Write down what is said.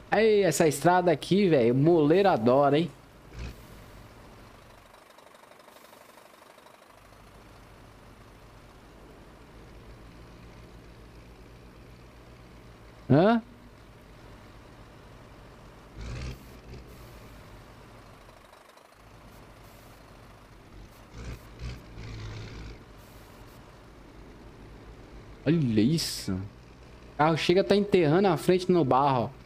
Aí, essa estrada aqui, velho, moleiro adora, hein? Hã? Olha isso. O carro chega a tá enterrando a frente no barro, ó.